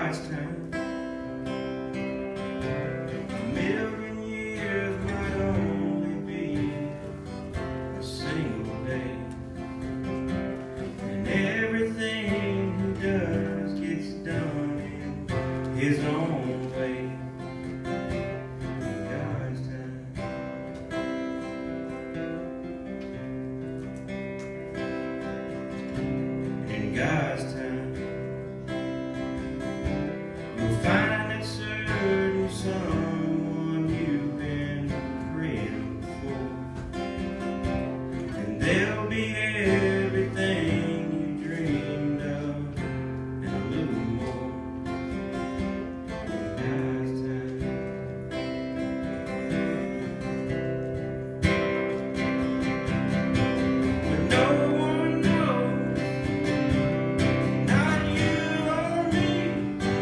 God's time. A million years might only be a single day, and everything he does gets done in his own way. In God's time. In God's time, you'll find that certain someone you've been praying for, and they'll be everything you dreamed of and a little more. In God's time. But no one knows, not you or me.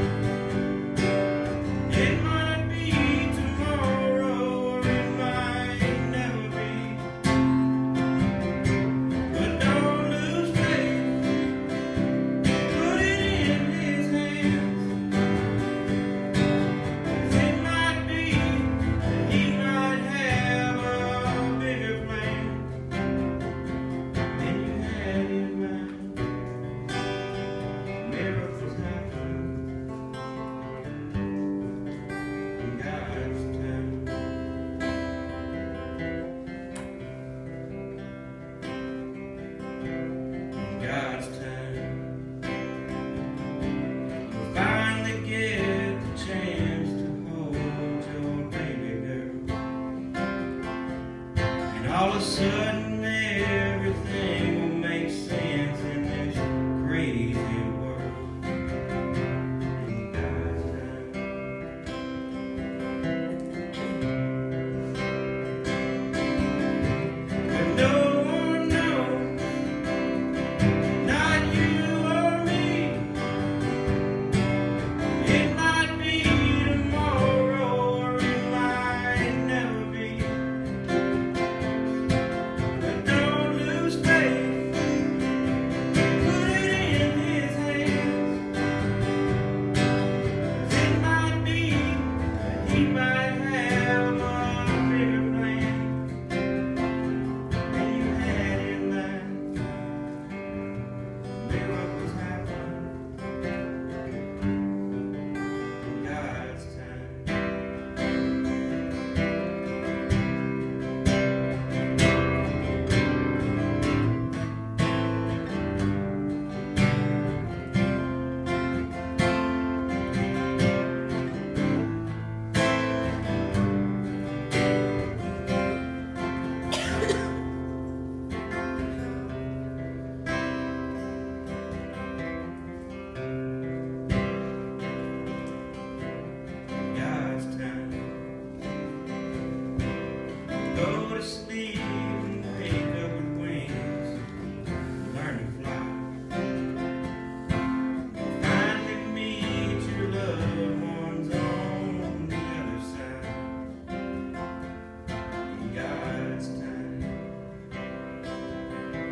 It might be tomorrow or it might never be. But don't lose faith, put it in his hands. 'Cause it might be that he might have a bigger plan than you had in mind. Miracles happen in God's time. In God's time, you'll finally get the chance to hold your baby girl, and all of a sudden everything